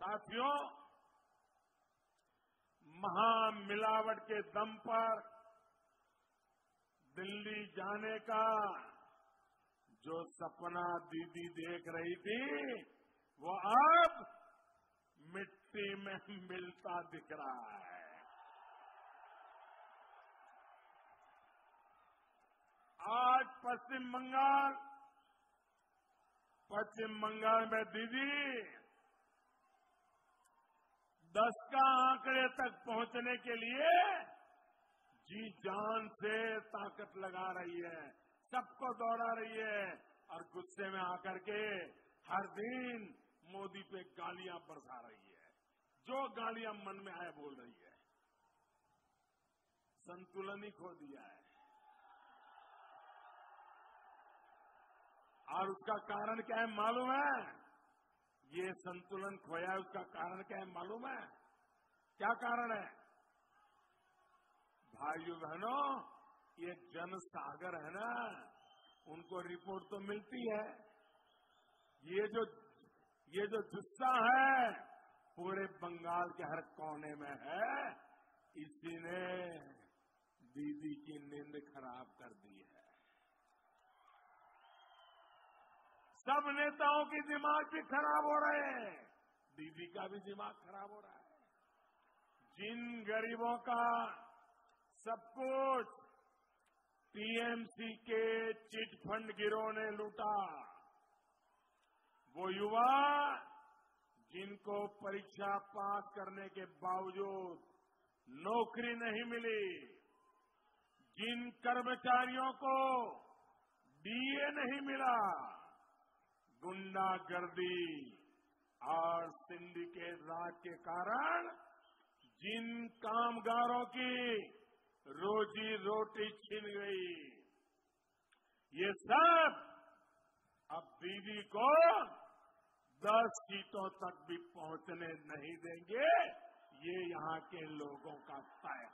साथियों, महामिलावट के दम पर दिल्ली जाने का जो सपना दीदी देख रही थी, वो अब मिट्टी में मिलता दिख रहा है। आज पश्चिम बंगाल में दीदी 10 का आंकड़े तक पहुंचने के लिए जी जान से ताकत लगा रही है, सबको दौड़ा रही है और गुस्से में आकर के हर दिन मोदी पे गालियां बरसा रही है। जो गालियां मन में आए बोल रही है। संतुलन ही खो दिया है। और उसका कारण क्या है मालूम है? ये संतुलन खोया है, उसका कारण क्या है मालूम है? क्या कारण है? भाइयों बहनों, ये जनसागर है ना, उनको रिपोर्ट तो मिलती है। ये जो जुस्सा है पूरे बंगाल के हर कोने में है। इसी ने दीदी की नींद खराब कर दी है। सब नेताओं के दिमाग भी खराब हो रहे हैं, दीदी का भी दिमाग खराब हो रहा है। जिन गरीबों का सब कुछ टीएमसी के चिट फंड गिरोह ने लूटा, वो युवा जिनको परीक्षा पास करने के बावजूद नौकरी नहीं मिली, जिन कर्मचारियों को डीए नहीं मिला, गुंडागर्दी और सिंडिकेट राज के कारण जिन कामगारों की रोजी रोटी छिन गई, ये सब अब दीदी को 10 सीटों तक भी पहुंचने नहीं देंगे। ये यहां के लोगों का तय।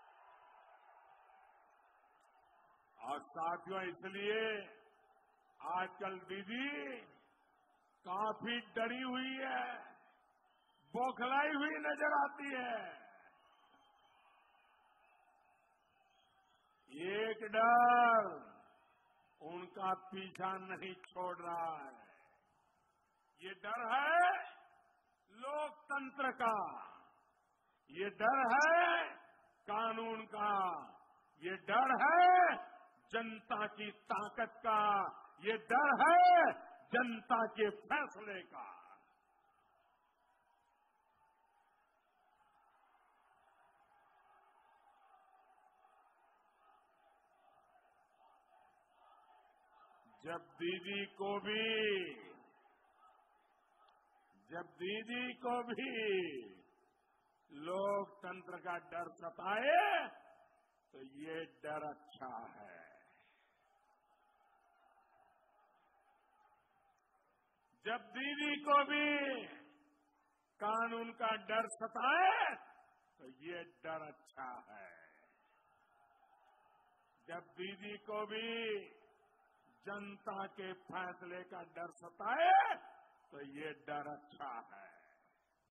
और साथियों, इसलिए आजकल दीदी काफी डरी हुई है, बौखलाई हुई नजर आती है। एक डर उनका पीछा नहीं छोड़ रहा है। ये डर है लोकतंत्र का, ये डर है कानून का, ये डर है जनता की ताकत का, ये डर है जनता के फैसले का। जब दीदी को भी लोकतंत्र का डर सताए तो ये डर अच्छा है। जब दीदी को भी कानून का डर सताए तो ये डर अच्छा है। जब दीदी को भी जनता के फैसले का डर सताए तो ये डर अच्छा है।